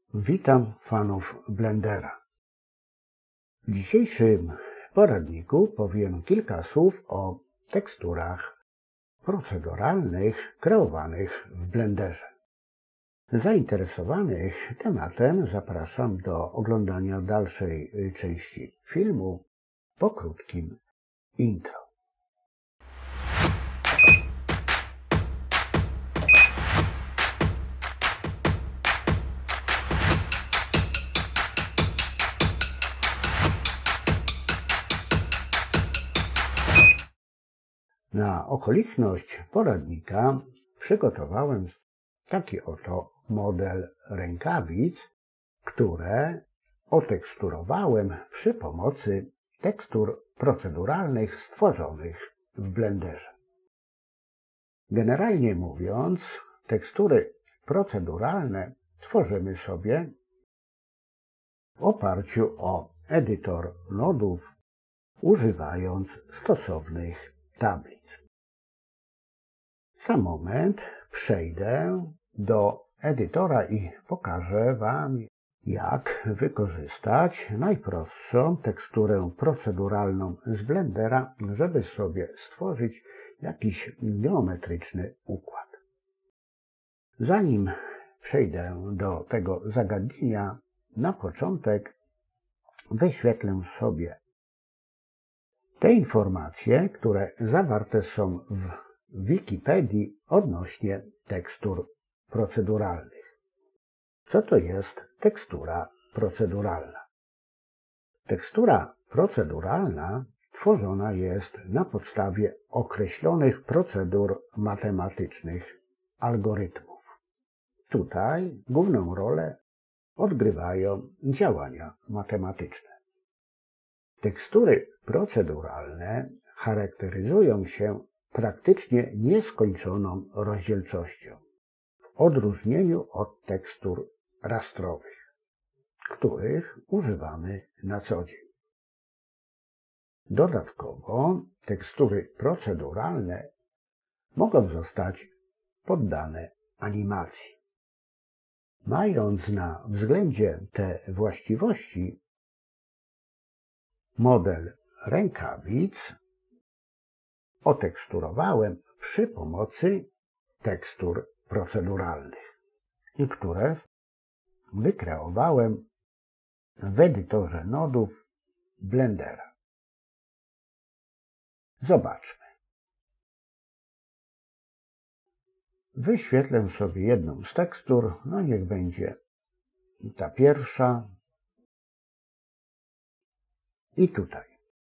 Witam fanów Blendera. W dzisiejszym poradniku powiem kilka słów o teksturach proceduralnych kreowanych w Blenderze. Zainteresowanych tematem zapraszam do oglądania dalszej części filmu po krótkim intro. Na okoliczność poradnika przygotowałem taki oto model rękawic, które oteksturowałem przy pomocy tekstur proceduralnych stworzonych w Blenderze. Generalnie mówiąc, tekstury proceduralne tworzymy sobie w oparciu o edytor nodów, używając stosownych tablic. Za moment przejdę do edytora i pokażę Wam, jak wykorzystać najprostszą teksturę proceduralną z Blendera, żeby sobie stworzyć jakiś geometryczny układ. Zanim przejdę do tego zagadnienia, na początek wyświetlę sobie te informacje, które zawarte są w Wikipedii odnośnie tekstur proceduralnych. Co to jest tekstura proceduralna? Tekstura proceduralna tworzona jest na podstawie określonych procedur matematycznych algorytmów. Tutaj główną rolę odgrywają działania matematyczne. Tekstury proceduralne charakteryzują się praktycznie nieskończoną rozdzielczością, w odróżnieniu od tekstur rastrowych, których używamy na co dzień. Dodatkowo tekstury proceduralne mogą zostać poddane animacji. Mając na względzie te właściwości, model rękawic oteksturowałem przy pomocy tekstur proceduralnych, które wykreowałem w edytorze nodów Blendera. Zobaczmy. Wyświetlę sobie jedną z tekstur, niech będzie ta pierwsza. I tutaj.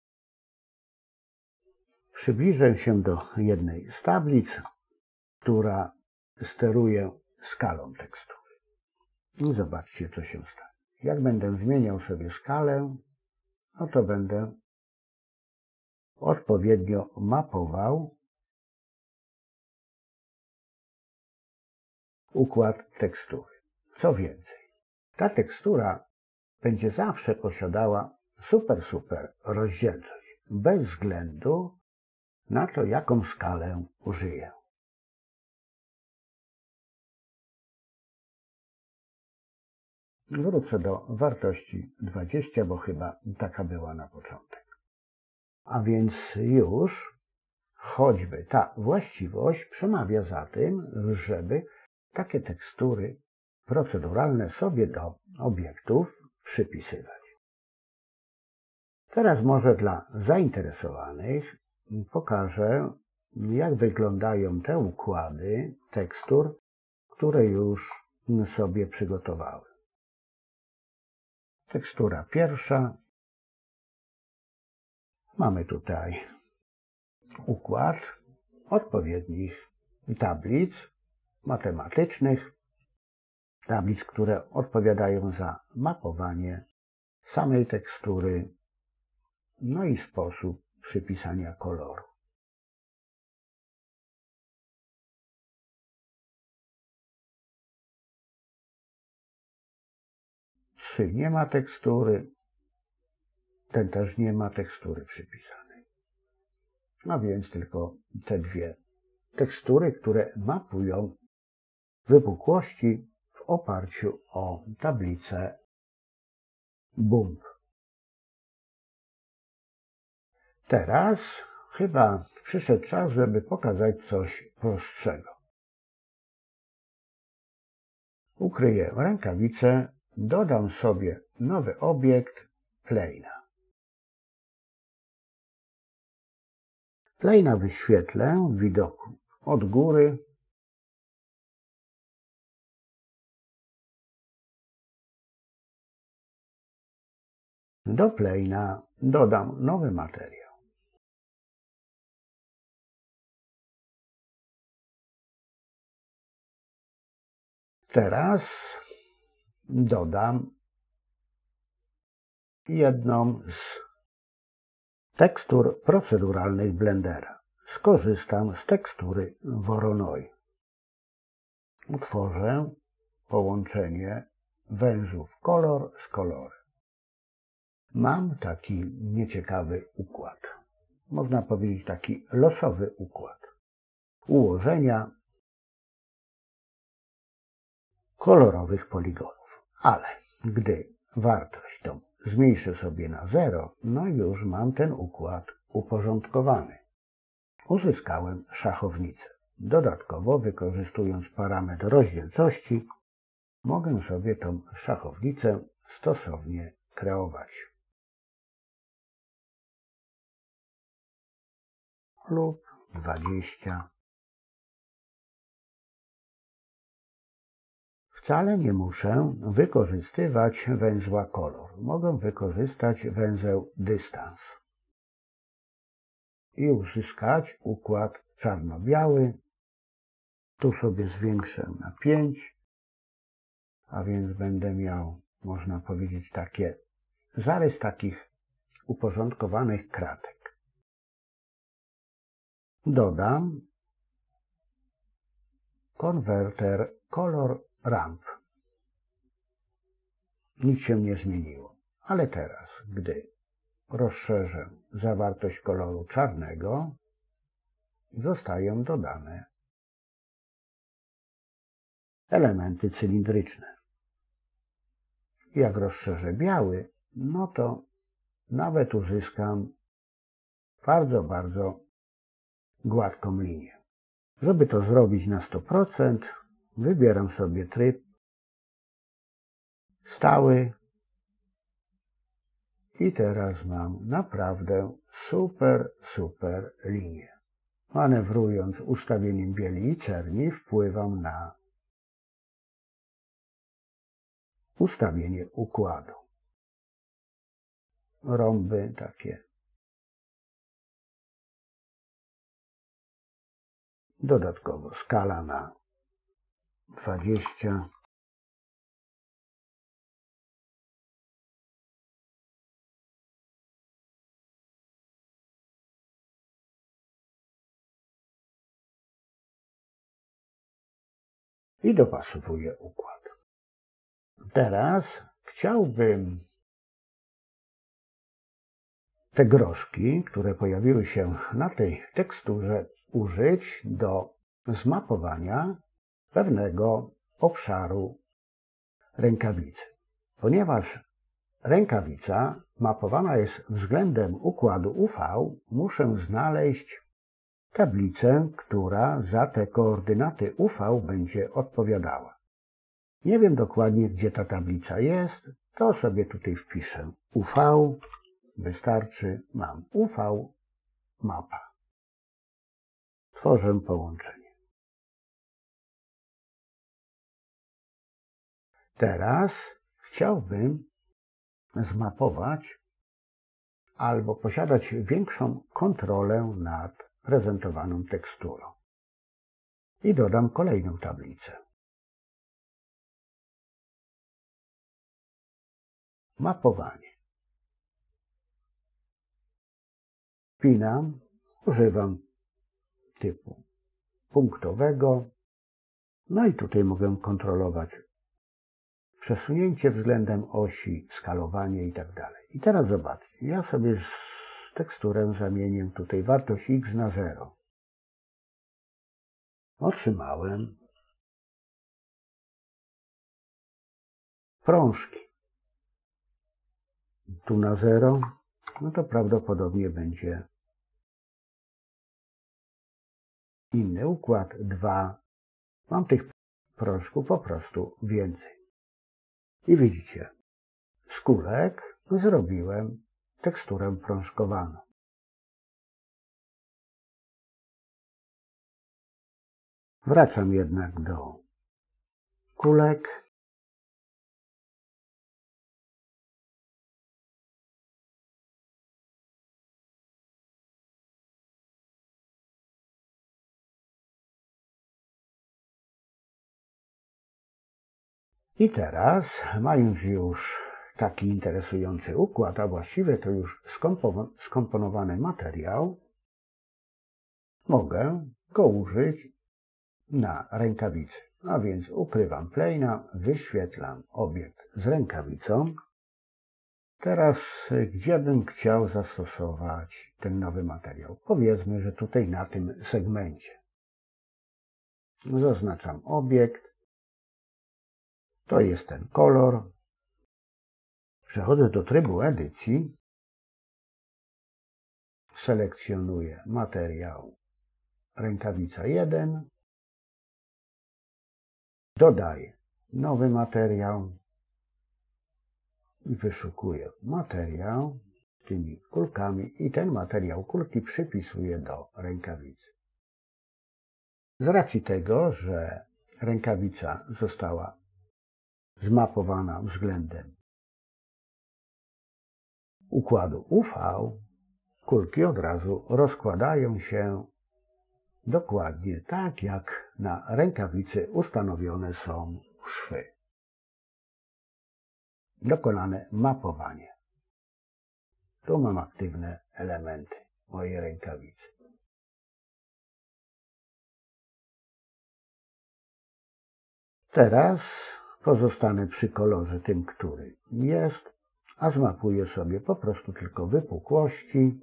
Przybliżę się do jednej z tablic, która steruje skalą tekstury. I zobaczcie, co się stanie. Jak będę zmieniał sobie skalę, to będę odpowiednio mapował układ tekstury. Co więcej, ta tekstura będzie zawsze posiadała super rozdzielczość, bez względu na to, jaką skalę użyję. Wrócę do wartości 20, bo chyba taka była na początek. A więc już choćby ta właściwość przemawia za tym, żeby takie tekstury proceduralne sobie do obiektów przypisywać. Teraz może dla zainteresowanych pokażę, jak wyglądają te układy tekstur, które już sobie przygotowałem. Tekstura pierwsza. Mamy tutaj układ odpowiednich tablic matematycznych, tablic, które odpowiadają za mapowanie samej tekstury, i sposób przypisania koloru. Trzy nie ma tekstury, ten też nie ma tekstury przypisanej. A więc tylko te dwie tekstury, które mapują wypukłości w oparciu o tablicę BUMP. Teraz chyba przyszedł czas, żeby pokazać coś prostszego. Ukryję rękawicę, dodam sobie nowy obiekt plane'a. Plane'a wyświetlę w widoku od góry. Do plane'a dodam nowy materiał. Teraz dodam jedną z tekstur proceduralnych Blendera. Skorzystam z tekstury Voronoi. Utworzę połączenie węzłów kolor z kolorem. Mam taki nieciekawy układ. Można powiedzieć taki losowy układ ułożenia kolorowych poligonów. Ale gdy wartość tą zmniejszę sobie na 0, no już mam ten układ uporządkowany. Uzyskałem szachownicę. Dodatkowo, wykorzystując parametr rozdzielczości, mogę sobie tą szachownicę stosownie kreować. Lub 20. Wcale nie muszę wykorzystywać węzła kolor. Mogę wykorzystać węzeł dystans i uzyskać układ czarno-biały. Tu sobie zwiększę na 5, a więc będę miał, można powiedzieć, zarys takich uporządkowanych kratek. Dodam konwerter kolor ramp. Nic się nie zmieniło, ale teraz, gdy rozszerzę zawartość koloru czarnego, zostają dodane elementy cylindryczne. Jak rozszerzę biały, no to nawet uzyskam bardzo gładką linię. Żeby to zrobić na 100%, wybieram sobie tryb stały i teraz mam naprawdę super linię. Manewrując ustawieniem bieli i czerni, wpływam na ustawienie układu. Rąby takie. Dodatkowo skala na 20. I dopasowuję układ. Teraz chciałbym te groszki, które pojawiły się na tej teksturze, użyć do zmapowania pewnego obszaru rękawicy. Ponieważ rękawica mapowana jest względem układu UV, muszę znaleźć tablicę, która za te koordynaty UV będzie odpowiadała. Nie wiem dokładnie, gdzie ta tablica jest, to sobie tutaj wpiszę UV, wystarczy, mam UV mapa. Tworzę połączenie. Teraz chciałbym zmapować albo posiadać większą kontrolę nad prezentowaną teksturą. I dodam kolejną tablicę. Mapowanie. Wpinam, używam typu punktowego. No i tutaj mogę kontrolować przesunięcie względem osi, skalowanie i tak dalej. I teraz zobaczcie, ja sobie z teksturę zamienię tutaj wartość x na 0. Otrzymałem prążki. Tu na 0, no to prawdopodobnie będzie inny układ. 2. Mam tych prążków po prostu więcej. I widzicie, z kulek zrobiłem teksturę prążkowaną. Wracam jednak do kulek. I teraz, mając już taki interesujący układ, a właściwie to już skomponowany materiał, mogę go użyć na rękawicy. A więc ukrywam plane'a, wyświetlam obiekt z rękawicą. Teraz, gdzie bym chciał zastosować ten nowy materiał? Powiedzmy, że tutaj na tym segmencie. Zaznaczam obiekt. To jest ten kolor. Przechodzę do trybu edycji. Selekcjonuję materiał rękawica 1. Dodaję nowy materiał i wyszukuję materiał z tymi kulkami i ten materiał kulki przypisuję do rękawicy. Z racji tego, że rękawica została zmapowana względem układu UV, kulki od razu rozkładają się dokładnie tak, jak na rękawicy ustanowione są szwy. Dokonane mapowanie. Tu mam aktywne elementy mojej rękawicy. Teraz pozostanę przy kolorze tym, który jest, a zmapuję sobie po prostu tylko wypukłości.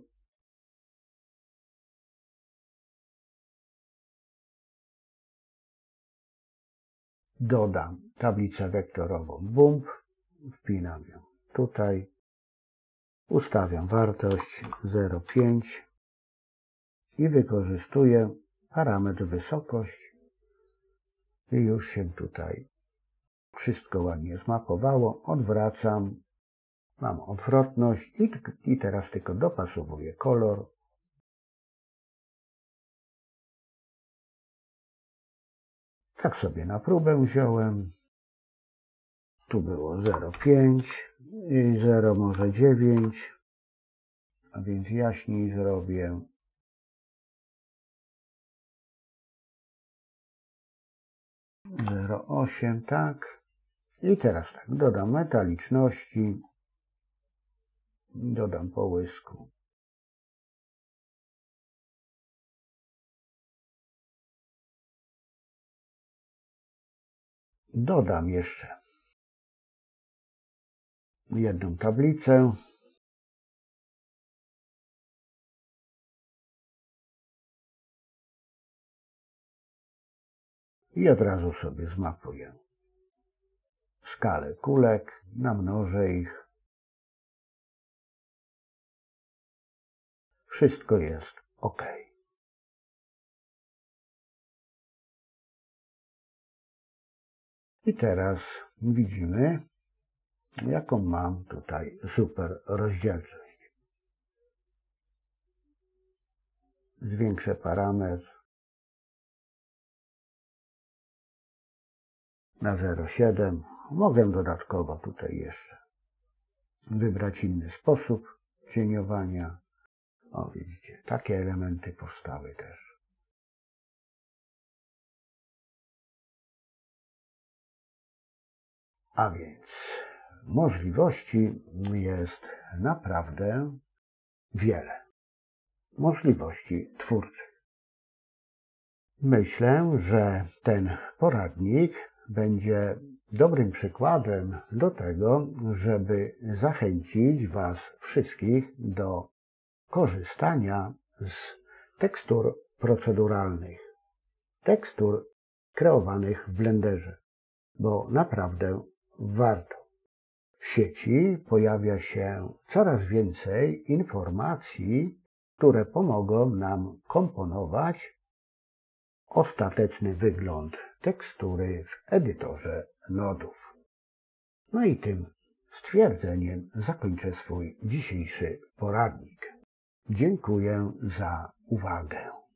Dodam tablicę wektorową bump, wpinam ją tutaj, ustawiam wartość 0,5 i wykorzystuję parametr wysokość i już się tutaj wszystko ładnie zmapowało. Odwracam, mam odwrotność i teraz tylko dopasowuję kolor. Tak sobie na próbę wziąłem. Tu było 0,5 i 0 może 9, a więc jaśniej zrobię. Zero 8, tak. I teraz tak, dodam metaliczności, dodam połysku. Dodam jeszcze jedną tablicę. I od razu sobie zmapuję skalę kulek, namnożę ich. Wszystko jest OK. I teraz widzimy, jaką mam tutaj super rozdzielczość. Zwiększę parametr na 0,7. Mogę dodatkowo tutaj jeszcze wybrać inny sposób cieniowania. O, widzicie, takie elementy powstały też. A więc możliwości jest naprawdę wiele. Możliwości twórczych. Myślę, że ten poradnik będzie dobrym przykładem do tego, żeby zachęcić Was wszystkich do korzystania z tekstur proceduralnych, tekstur kreowanych w Blenderze, bo naprawdę warto. sieci pojawia się coraz więcej informacji, które pomogą nam komponować ostateczny wygląd tekstury w edytorze nodów. No i tym stwierdzeniem zakończę swój dzisiejszy poradnik. Dziękuję za uwagę.